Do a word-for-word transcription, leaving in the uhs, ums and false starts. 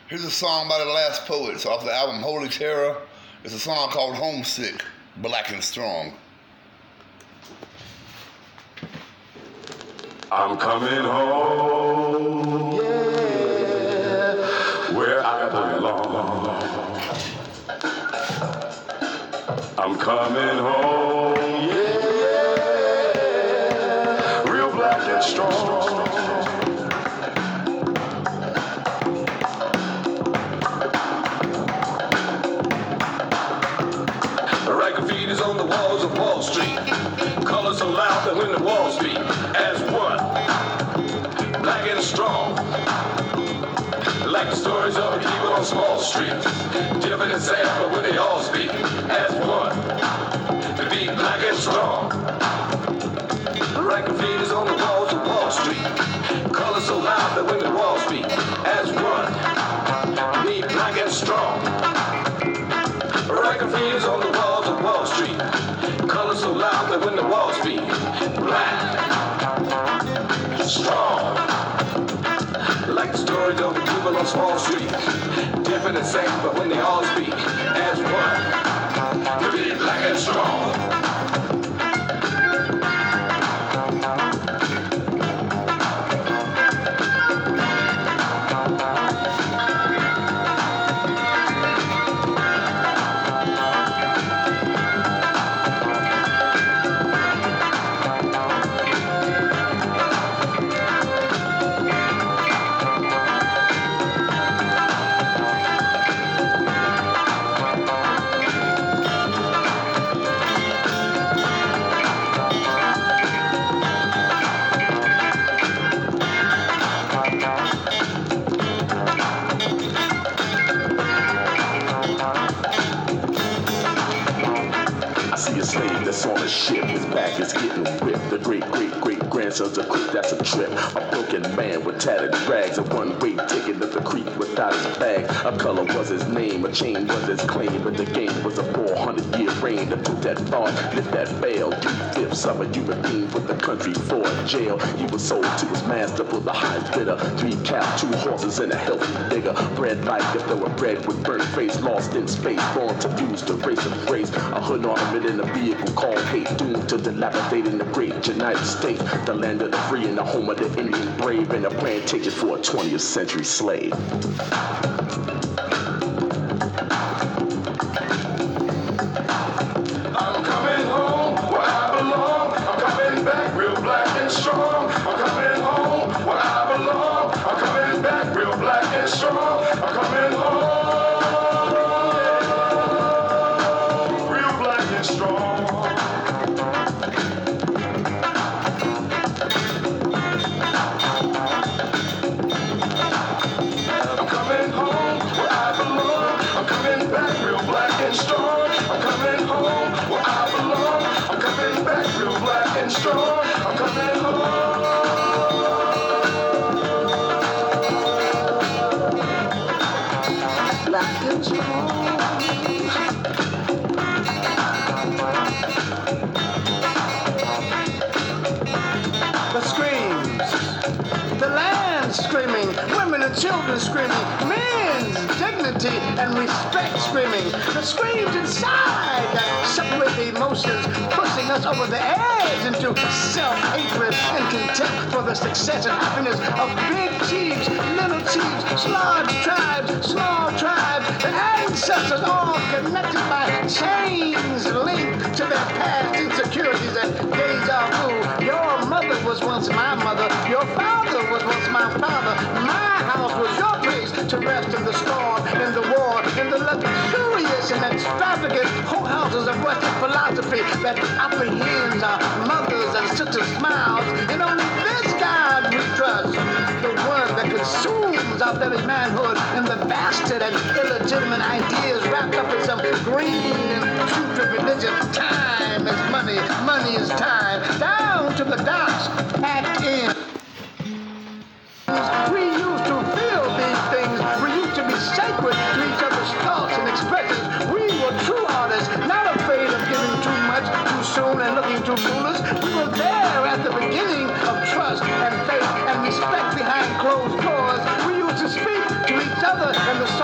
Here's a song by the Last Poets off the album Holy Terror. It's a song called Homesick, Black and Strong. I'm coming home, yeah, where I belong. I'm coming home, yeah, real black and strong. Write graffiti's on the walls of Wall Street. Colors so loud that when the walls speak, as one, black and strong. Like the stories of a people on small streets, different and sad, but when they all speak, as one, to be black and strong. Write graffiti's on the walls of Wall Street. Colors so loud that when the walls speak, as one, be black and strong. Write graffiti's on the walls of Wall Street. Colors so loud that when the walls speak, black, strong. Like the stories of the people on small streets, different and same, but when they all speak as one, to be black and strong. That's on a ship, his back is getting whipped. The great, great, great grandson's a quick, that's a trip. A broken man with tattered rags, a one-way ticket up the creek without his bag. A color was his name, a chain was his claim, but the game was a four hundred year reign. To put that thought, lift that bail. Two-fifths of a human being with the country for a jail. He was sold to his master for the highest bidder. Three cows, two horses, and a healthy digger. Bred like if they were bred with burnt face, lost in space, born to use the race of race. A hood ornament in a vehicle called hate, doomed to dilapidate in the great United States, the land of the free and the home of the Indian brave, and a plantation for a twentieth century slave. I'm coming home where I belong. I'm coming back real black and strong. I'm coming home where I belong. I'm coming back real black and strong. I'm coming home real black and strong. Strong. I'm coming home where I belong. I'm coming back real black and strong. I'm coming home. Black and strong. The screams, the land screaming, women and children screaming, men's dignity and respect screaming, the screams inside that separate the emotions, pushing us over the edge into self-hatred and contempt for the success and happiness of big chiefs, little chiefs, large tribes, small tribes, the ancestors all connected by chains linked to their past insecurities and deja vu. Your mother was once my mother, your father was once my father, my house was your place to rest in the storm, in the war, in the luxurious and extravagant whorehouses of Western philosophy that apprehends our mothers and sisters' smiles. And only this God we trust, the one that consumes our very manhood and the bastard and illegitimate ideas wrapped up in some green and putrid religion. Time is money, money is time. Down to the docks, packed in. We used to feel these things. We used to be sacred to each other's thoughts and expressions. We were true artists, not afraid of giving too much too soon and looking too foolish. We were there at the beginning of trust and faith and respect behind closed doors. We used to speak to each another, and the